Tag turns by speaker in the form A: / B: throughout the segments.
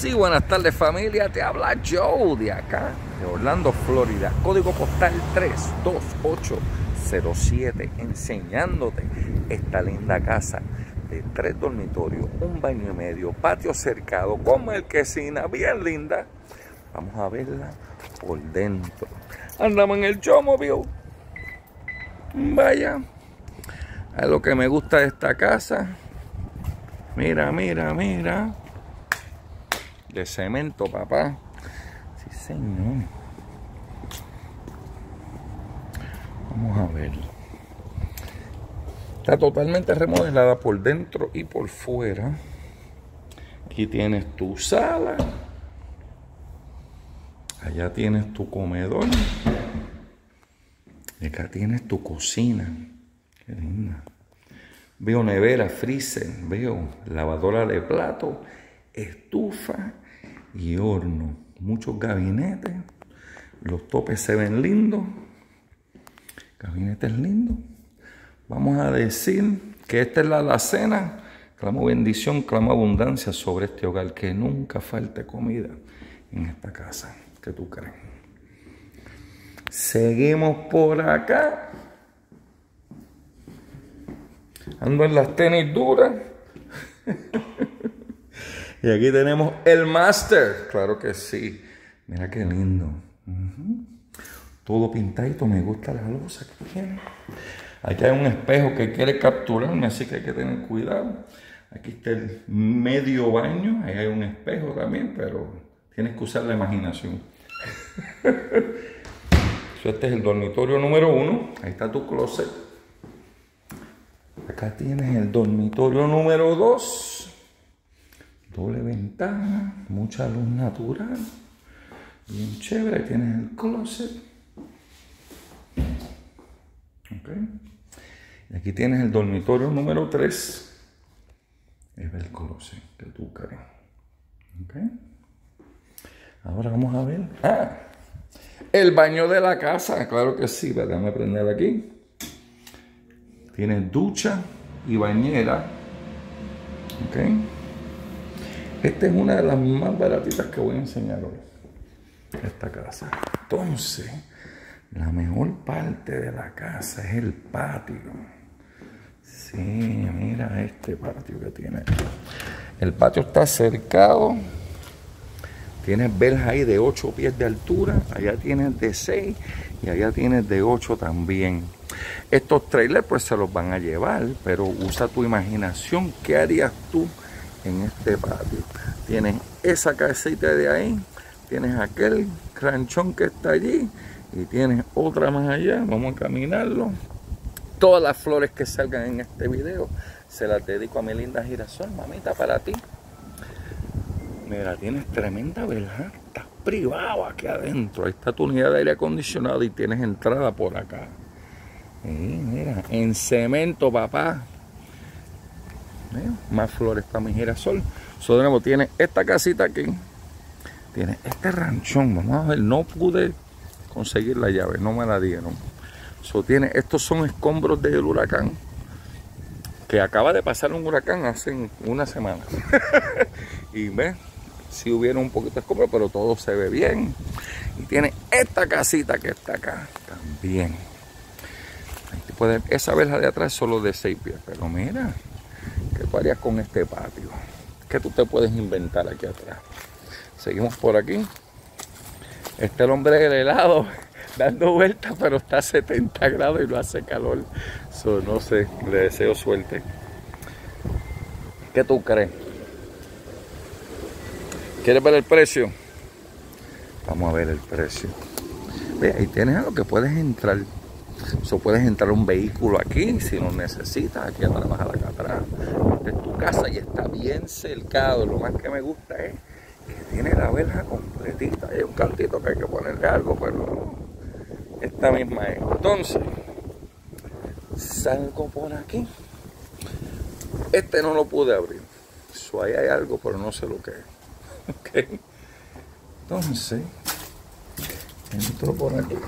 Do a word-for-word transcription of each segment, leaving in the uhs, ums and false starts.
A: Sí, buenas tardes familia, te habla Joe de acá, de Orlando, Florida, código postal tres dos ocho cero siete, enseñándote esta linda casa de tres dormitorios, un baño y medio, patio cercado, con marquesina, bien linda. Vamos a verla por dentro. Andamos en el Showmobile. Vaya, a lo que me gusta de esta casa. Mira, mira, mira. De cemento, papá. Sí, señor. Vamos a ver. Está totalmente remodelada por dentro y por fuera. Aquí tienes tu sala. Allá tienes tu comedor. Y acá tienes tu cocina. Qué linda. Veo nevera, freezer, veo lavadora de plato, estufa y horno. Muchos gabinetes. Los topes se ven lindos. Gabinetes lindos. Vamos a decir que esta es la alacena. Clamo bendición, clamo abundancia sobre este hogar. Que nunca falte comida en esta casa. ¿Qué tú crees? Seguimos por acá. Ando en las tenis duras. Y aquí tenemos el Master. Claro que sí. Mira qué lindo. Uh-huh. Todo pintadito. Me gusta la losa que tiene. Aquí hay un espejo que quiere capturarme, así que hay que tener cuidado. Aquí está el medio baño. Ahí hay un espejo también, pero tienes que usar la imaginación. Este es el dormitorio número uno. Ahí está tu closet. Acá tienes el dormitorio número dos. Doble ventana, mucha luz natural. Bien chévere. Ahí tienes el closet. Okay. Y aquí tienes el dormitorio número tres. Es el closet que tú crees. Okay. Ahora vamos a ver. Ah, el baño de la casa. Claro que sí. Déjame prender aquí. Tienes ducha y bañera. Ok. Esta es una de las más baratitas que voy a enseñar hoy. Esta casa. Entonces, la mejor parte de la casa es el patio. Sí, mira este patio que tiene. El patio está cercado. Tienes verjas ahí de ocho pies de altura. Allá tienes de seis y allá tienes de ocho también. Estos trailers pues se los van a llevar, pero usa tu imaginación. ¿Qué harías tú en este patio? Tienes esa casita de ahí, tienes aquel ranchón que está allí y tienes otra más allá. Vamos a caminarlo. Todas las flores que salgan en este video se las dedico a mi linda girasol, mamita, para ti. Mira, tienes tremenda verja. Estás privado aquí adentro. Ahí está tu unidad de aire acondicionado y tienes entrada por acá. Sí, mira, en cemento, papá. Mira, más flores para mi girasol. So, de nuevo, tiene esta casita aquí. Tiene este ranchón. Vamos a ver, no pude conseguir la llave, no me la dieron. So, tiene, estos son escombros del huracán. Que acaba de pasar un huracán hace una semana. Y ves, si hubiera un poquito de escombros, pero todo se ve bien. Y tiene esta casita que está acá también. Pueden, esa verja de atrás es solo de seis pies, pero mira, ¿qué tú harías con este patio? ¿Qué tú te puedes inventar aquí atrás? Seguimos por aquí. Este el hombre del helado dando vueltas, pero está a setenta grados y no hace calor. So, no sé, le deseo suerte. ¿Qué tú crees? ¿Quieres ver el precio? Vamos a ver el precio. Ve, ahí tienes algo que puedes entrar. So, puedes entrar un vehículo aquí si lo necesitas. Aquí atrás, bajar acá atrás. Esta es tu casa y está bien cercado. Lo más que me gusta es que tiene la verja completita. Hay un cantito que hay que ponerle algo, pero esta misma es. Entonces, salgo por aquí. Este no lo pude abrir. So, ahí hay algo, pero no sé lo que es. Ok. Entonces, entro por aquí.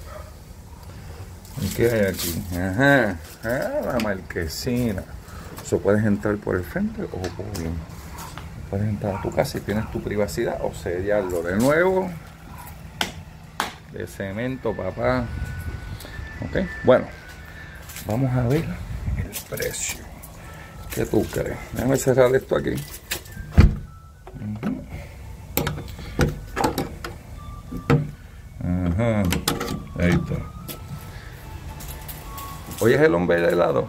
A: ¿Qué hay aquí? Ajá, ah, la marquesina. Eso puedes entrar por el frente o por bien. puedes entrar a tu casa y tienes tu privacidad o sellarlo de nuevo. De cemento, papá. Ok, bueno, vamos a ver el precio. ¿Qué tú crees? Déjame cerrar esto aquí. Uh-huh. Ajá, ahí está. ¿Hoy es el hombre de helado?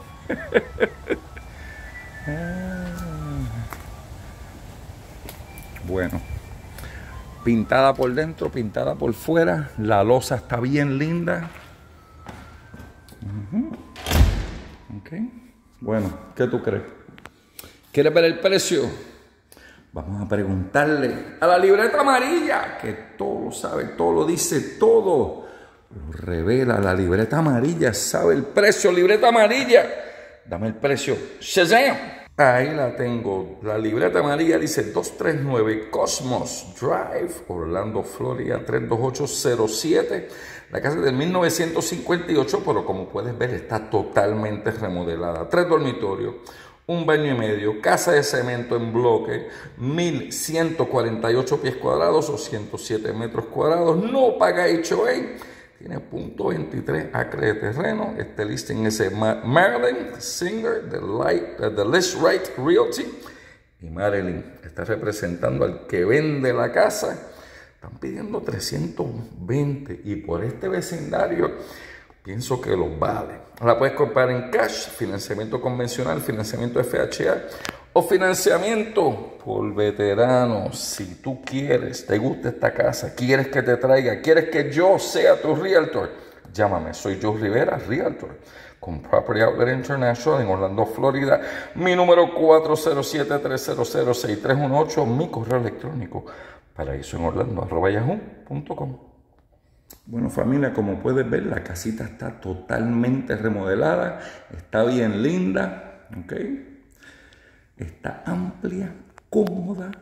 A: Bueno, pintada por dentro, pintada por fuera. La losa está bien linda. Uh-huh. Ok. Bueno, ¿qué tú crees? ¿Quieres ver el precio? Vamos a preguntarle a la libreta amarilla, que todo lo sabe, todo lo dice, todo lo revela. La libreta amarilla sabe el precio. Libreta amarilla, dame el precio. ¡Shazam! Ahí la tengo. La libreta amarilla dice doscientos treinta y nueve Cosmos Drive, Orlando, Florida, tres dos ocho cero siete. La casa es de mil novecientos cincuenta y ocho, pero como puedes ver está totalmente remodelada. Tres dormitorios, un baño y medio, casa de cemento en bloque, mil ciento cuarenta y ocho pies cuadrados o ciento siete metros cuadrados. No paga H O A. Tiene punto veintitrés acres de terreno. Este listing es de Marilyn Singer de, Light, de List Right Realty. Y Marilyn está representando al que vende la casa. Están pidiendo trescientos veinte y por este vecindario pienso que los vale. La puedes comprar en cash, financiamiento convencional, financiamiento F H A o financiamiento por veteranos. Si tú quieres, te gusta esta casa, quieres que te traiga, quieres que yo sea tu realtor, llámame. Soy Joe Rivera, realtor, con Property Outlet International en Orlando, Florida. Mi número cuatro cero siete, tres cero cero, seis tres uno ocho. Mi correo electrónico paraíso en Orlando arroba yahoo punto com. Bueno, familia, como puedes ver, la casita está totalmente remodelada. Está bien linda. ¿Ok? Está amplia, cómoda.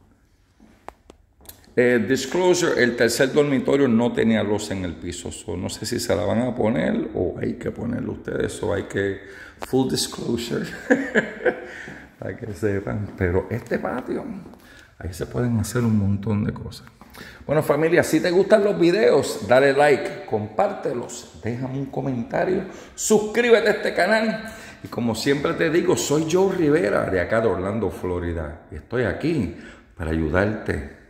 A: Eh, disclosure, el tercer dormitorio no tenía luz en el piso. So, no sé si se la van a poner o hay que ponerlo ustedes. O hay que... Full disclosure. Para que sepan. Pero este patio, ahí se pueden hacer un montón de cosas. Bueno, familia, si te gustan los videos, dale like, compártelos, déjame un comentario, suscríbete a este canal. Y como siempre te digo, soy Joe Rivera de acá de Orlando, Florida. Y estoy aquí para ayudarte